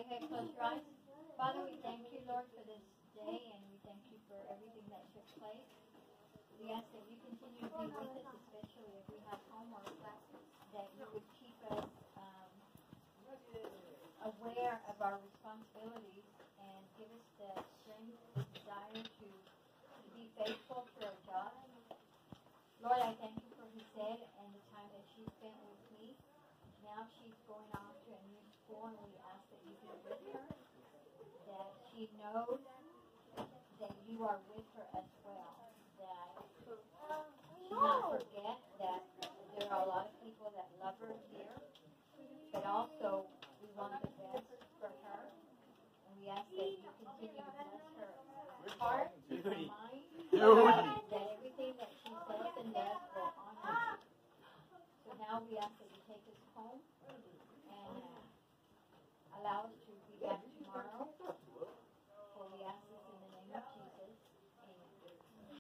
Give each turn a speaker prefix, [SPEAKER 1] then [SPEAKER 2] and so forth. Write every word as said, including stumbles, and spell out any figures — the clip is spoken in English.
[SPEAKER 1] ahead, close your eyes. Father, we thank you, Lord, for this day, and we thank you for everything that took place. We ask that you continue to be with us, especially if we have homework, that you would keep us um, aware of our responsibilities and give us the strength, the desire to, to be faithful to our job. Lord, I thank you for Xisselle and the time that she spent with me. Now she's going off to a new school, and we ask that you be with her, that she knows that you are with her as well, that she not forget that there are a lot of people that love her here, but also we want the best for her, and we ask that you continue to bless her heart, her mind, that everything that she says and does will honor you. So now we ask that you take us home.